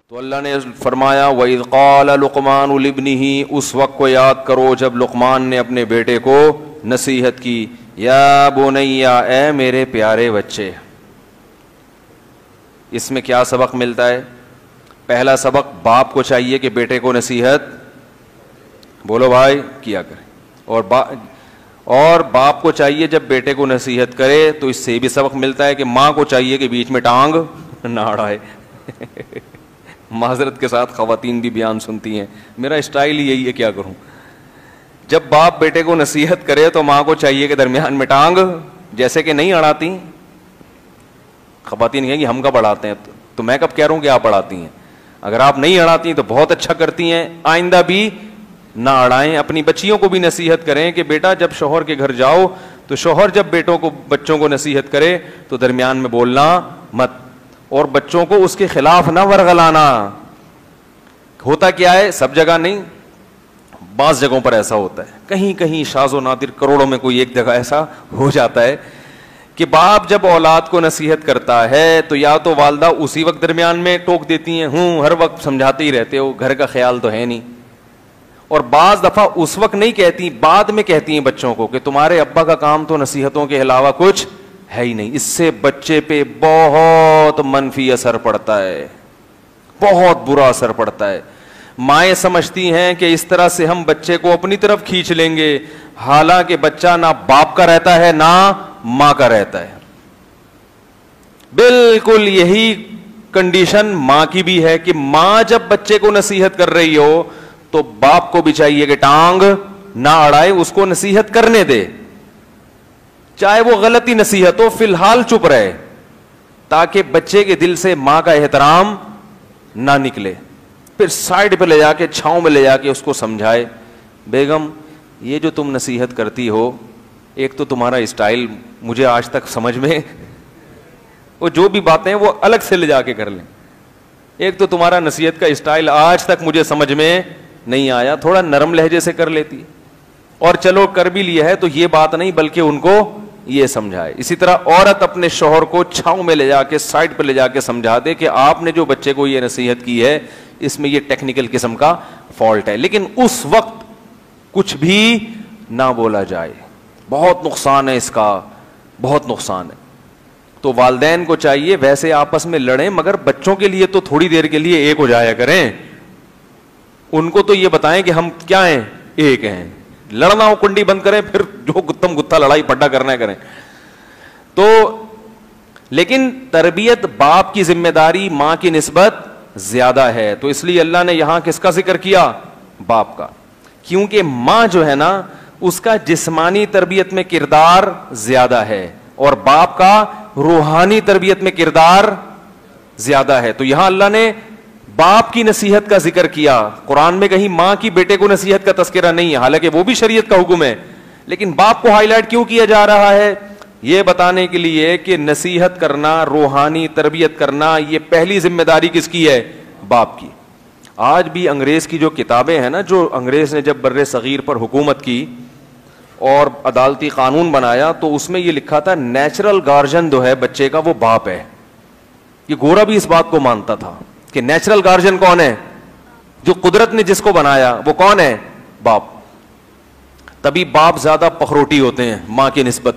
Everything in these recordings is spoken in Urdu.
تو اللہ نے فرمایا وَإِذْ قَالَ لُقْمَانُ لِابْنِهِ، اس وقت کو یاد کرو جب لقمان نے اپنے بیٹے کو نصیحت کی، یا بنیا، اے میرے پیارے بچے۔ اس میں کیا سبق ملتا ہے؟ پہلا سبق، باپ کو چاہیے کہ بیٹے کو نصیحت، بولو بھائی، کیا کرے، اور باپ کو چاہیے جب بیٹے کو نصیحت کرے تو اس سے بھی سبق ملتا ہے کہ ماں کو چاہیے کہ بیچ میں ٹانگ نہ اڑائے۔ معذرت کے ساتھ خواتین بھی بیان سنتی ہیں، میرا اسٹائل ہی یہی ہے، کیا کروں۔ جب باپ بیٹے کو نصیحت کرے تو ماں کو چاہیے کہ درمیان میں ٹانگ، جیسے کہ نہیں اڑاتی خواتین کہیں گی ہم کب اڑاتے ہیں، تو میں کب کہہ رہا ہوں کہ آپ اڑاتی ہیں۔ اگر آپ نہیں اڑاتی تو بہت اچھا کرتی ہیں، آئندہ بھی نہ اڑائیں۔ اپنی بچیوں کو بھی نصیحت کریں کہ بیٹا جب شوہر کے گھر جاؤ تو شوہر جب بچوں کو نصیحت کرے تو درمیان میں بولنا مت، اور بچوں کو اس کے خلاف نہ ورغلانا۔ ہوتا کیا ہے، سب جگہ نہیں، بعض جگہوں پر ایسا ہوتا ہے، کہیں کہیں شاذ و نادر، کروڑوں میں کوئی ایک جگہ ایسا ہو جاتا ہے کہ باپ جب اولاد کو نصیحت کرتا ہے تو یا تو والدہ اسی وقت درمیان میں ٹوک دیتی ہیں، ہر وقت سمجھاتے ہی رہتے ہو، گھر کا خیال تو ہے نہیں، اور بعض دفعہ اس وقت نہیں کہتی، بعد میں کہتی ہیں بچوں کو کہ تمہارے ابا کا کام تو نصیحتوں کے علاوہ کچھ ہے ہی نہیں۔ اس سے بچے پہ بہت منفی اثر پڑتا ہے، بہت برا اثر پڑتا ہے۔ مائیں سمجھتی ہیں کہ اس طرح سے ہم بچے کو اپنی طرف کھینچ لیں گے، حالانکہ بچہ نہ باپ کا رہتا ہے نہ ماں کا رہتا ہے۔ بالکل یہی کنڈیشن ماں کی بھی ہے کہ ماں جب بچے کو نصیحت کر رہی ہو تو باپ کو بھی چاہیے کہ ٹانگ نہ اڑائے، اس کو نصیحت کرنے دے، چاہے وہ غلطی نصیحت ہو، فی الحال چپ رہے، تاکہ بچے کے دل سے ماں کا احترام نہ نکلے۔ پھر سائڈ پہ لے جا کے، چھاؤں میں لے جا کے اس کو سمجھائے، بیگم یہ جو تم نصیحت کرتی ہو، ایک تو تمہارا اسٹائل مجھے آج تک سمجھ میں، وہ جو بھی باتیں وہ الگ سے لے جا کے کر لیں، ایک تو تمہارا نصیحت کا اسٹائل آج تک مجھے سمجھ میں نہیں آیا، تھوڑا نرم لہجے سے کر لیتی، اور چلو کر بھی لیا ہے تو یہ بات نہیں بلکہ ان کو یہ سمجھائے۔ اسی طرح عورت اپنے شوہر کو چھاؤں میں لے جا کے، سائڈ پہ لے جا کے سمجھا دے کہ آپ نے جو بچے کو یہ نصیحت کی ہے اس میں یہ ٹیکنیکل قسم کا فالٹ ہے، لیکن اس وقت کچھ بھی نہ بولا جائے، بہت نقصان ہے اس کا، بہت نقصان ہے۔ تو والدین کو چاہیے ویسے آپس میں لڑیں، مگر بچوں کے لیے تو تھوڑی دیر کے لیے ایک ہو جایا کریں، ان کو تو یہ بتائیں کہ ہم کیا ہیں، ایک ہیں، لڑنا ہو کنڈی بند کریں، پھر جو گتم گتھا لڑائی پڈا کرنا ہے کریں۔ تو لیکن تربیت باپ کی ذمہ داری ماں کی نسبت زیادہ ہے، تو اس لیے اللہ نے یہاں کس کا ذکر کیا، باپ کا، کیونکہ ماں جو ہے نا اس کا جسمانی تربیت میں کردار زیادہ ہے اور باپ کا روحانی تربیت میں کردار زیادہ ہے۔ تو یہاں اللہ نے باپ کی نصیحت کا ذکر کیا، قرآن میں کہیں ماں کی بیٹے کو نصیحت کا تذکرہ نہیں ہے، حالانکہ وہ بھی شریعت کا حکم ہے، لیکن باپ کو ہائی لائٹ کیوں کیا جا رہا ہے؟ یہ بتانے کے لیے کہ نصیحت کرنا، روحانی تربیت کرنا، یہ پہلی ذمہ داری کس کی ہے، باپ کی۔ آج بھی انگریز کی جو کتابیں ہیں نا، جو انگریز نے جب بر صغیر پر حکومت کی اور عدالتی قانون بنایا تو اس میں یہ لکھا تھا نیچرل گارجن جو ہے بچے کا وہ باپ ہے۔ یہ گورا بھی اس بات کو مانتا تھا کہ نیچرل گارجن کون ہے، جو قدرت نے جس کو بنایا وہ کون ہے، باپ۔ تبھی باپ زیادہ پخروٹی ہوتے ہیں ماں کی نسبت۔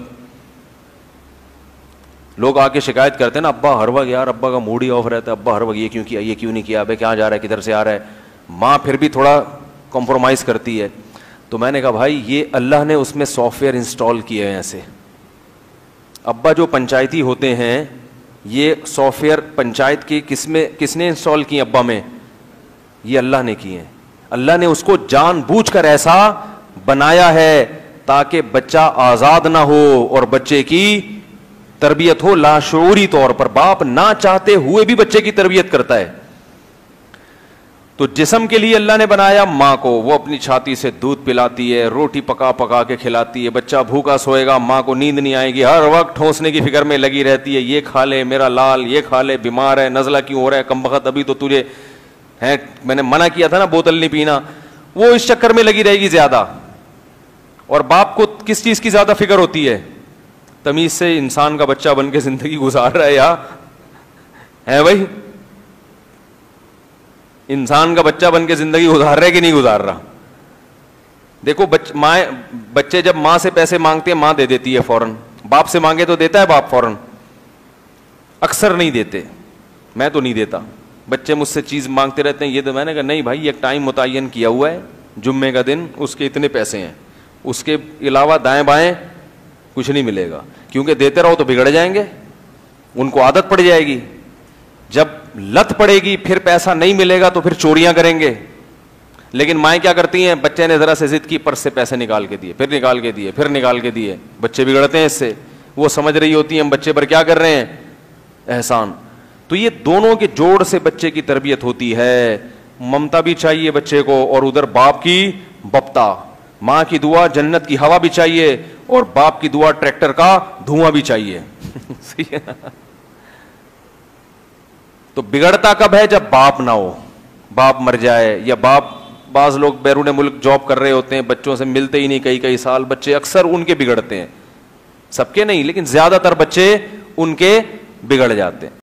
لوگ آ کے شکایت کرتے ہیں نا، ابا ہر وقت، یار ابا کا موڈ ہی آف رہتا ہے، ابا ہر وقت یہ کیوں کیا، یہ کیوں نہیں کیا، ابے کہاں جا رہا ہے، کدھر سے آ رہا ہے۔ ماں پھر بھی تھوڑا کمپرومائز کرتی ہے۔ تو میں نے کہا بھائی یہ اللہ نے اس میں سافٹ ویئر انسٹال کیے ہیں ایسے۔ ابا جو پنچایتی ہوتے ہیں، یہ سافٹ ویئر پنچایت کی کس نے انسٹال کی ابا میں، یہ اللہ نے کی ہیں۔ اللہ نے اس کو جان بوجھ کر ایسا بنایا ہے تاکہ بچہ آزاد نہ ہو اور بچے کی تربیت ہو لاشعوری طور پر، باپ نہ چاہتے ہوئے بھی بچے کی تربیت کرتا ہے۔ تو جسم کے لیے اللہ نے بنایا ماں کو، وہ اپنی چھاتی سے دودھ پلاتی ہے، روٹی پکا پکا کے کھلاتی ہے، بچہ بھوکا سوئے گا، ماں کو نیند نہیں آئے گی، ہر وقت ٹھونسنے کی فکر میں لگی رہتی ہے، یہ کھا لے میرا لال، یہ کھا لے، بیمار ہے، نزلہ کیوں ہو رہا ہے، کمبخت ابھی تو تجھے ہے، میں نے منع کیا تھا نا بوتل نہیں پینا، وہ اس چکر میں لگی رہے گی زیادہ۔ اور باپ کو کس چیز کی زیادہ فکر ہوتی ہے، تمیز سے انسان کا بچہ بن کے زندگی گزار رہا ہے یا ہے بھائی، انسان کا بچہ بن کے زندگی گزار رہا ہے کہ نہیں گزار رہا. دیکھو بچے جب ماں سے پیسے مانگتے ہیں ماں دے دیتی ہے فوراً, باپ سے مانگے تو دیتا ہے باپ فوراً؟ اکثر نہیں دیتے, میں تو نہیں دیتا. بچے مجھ سے چیز مانگتے رہتے ہیں, یہ تو میں نے کہا نہیں بھائی, ایک ٹائم متعین کیا ہوا ہے, جمعے کا دن, اس کے اتنے پیسے ہیں, اس کے علاوہ دائیں بائیں کچھ نہیں ملے گا. کیونکہ دیتے رہو تو بگڑ جائیں گے, ان کو عادت پڑ جائے گی, جب لت پڑے گی پھر پیسہ نہیں ملے گا تو پھر چوریاں کریں گے. لیکن مائیں کیا کرتی ہیں, بچے نے ذرا سے ضد کی, پرس سے پیسے نکال کے دیے, پھر نکال کے دیے, پھر نکال کے دیے, بچے بگڑتے ہیں اس سے. وہ سمجھ رہی ہوتی ہیں ہم بچے پر کیا کر رہے ہیں, احسان. تو یہ دونوں کے جوڑ سے بچے کی تربیت ہوتی ہے. ممتا بھی چاہیے بچے کو, اور ادھر باپ کی بپتا. ماں کی دعا جنت کی ہوا بھی چاہیے, اور باپ کی دعا ٹریکٹر کا دھواں بھی چاہیے. تو بگڑتا کب ہے, جب باپ نہ ہو, باپ مر جائے, یا باپ, بعض لوگ بیرون ملک جاب کر رہے ہوتے ہیں, بچوں سے ملتے ہی نہیں کئی کئی سال, بچے اکثر ان کے بگڑتے ہیں. سب کے نہیں لیکن زیادہ تر بچے ان کے بگڑ جاتے ہیں.